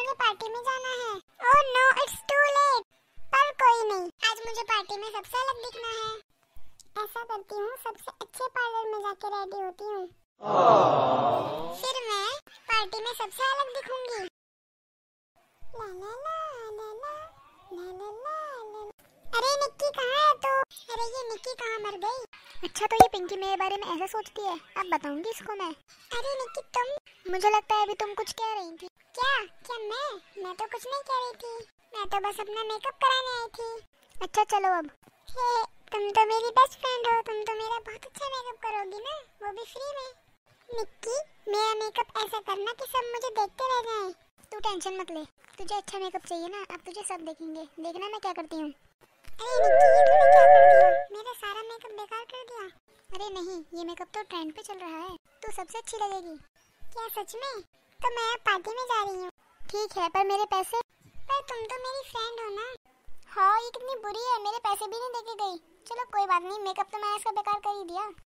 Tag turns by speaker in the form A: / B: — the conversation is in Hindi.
A: मुझे पार्टी में जाना है। Oh no, it's too late. पर कोई नहीं, आज मुझे पार्टी में सबसे अलग दिखना है। ऐसा करती हूँ, सबसे अच्छे पार्लर में जाके रेडी होती हूँ, फिर मैं पार्टी में सबसे अलग दिखूंगी। ला ला ला ला ला ला ला ला। अरे निक्की कहाँ है तू? अरे ये निक्की कहाँ मर गई? अच्छा तो ये पिंकी मेरे बारे में ऐसा सोचती है, अब बताऊंगी इसको मैं। अरे निक्की तुम, मुझे लगता है अभी तुम कुछ कह रही थी। क्या क्या मैं तो कुछ नहीं कह रही थी, मैं तो बस अपना मेकअप कराने आई थी। अच्छा चलो अब। हे, तुम तो मेरी बेस्ट फ्रेंड हो, तुम तो मेरा बहुत अच्छा मेकअप करोगी ना, वो भी फ्री में। निक्की मेरा मेकअप ऐसा करना कि सब मुझे देखते रह जाएं। तू टेंशन मत ले, तुझे अच्छा मेकअप चाहिए ना, अब तुझे सब देखेंगे, देखना मैं क्या करती हूँ। अरे निक्की ये तूने क्या कर दिया? मेरा सारा मेकअप बेकार कर दिया। अरे नहीं, ये मेकअप तो ट्रेंड पे चल रहा है, तू सबसे अच्छी लगेगी। क्या सच में? तो मैं अब पार्टी में जा रही हूँ। ठीक है, पर मेरे पैसे? पर तुम तो मेरी फ्रेंड हो ना। हाँ ये कितनी बुरी है, मेरे पैसे भी नहीं देके गई। चलो कोई बात नहीं, मेकअप तो मैंने इसका बेकार कर ही दिया।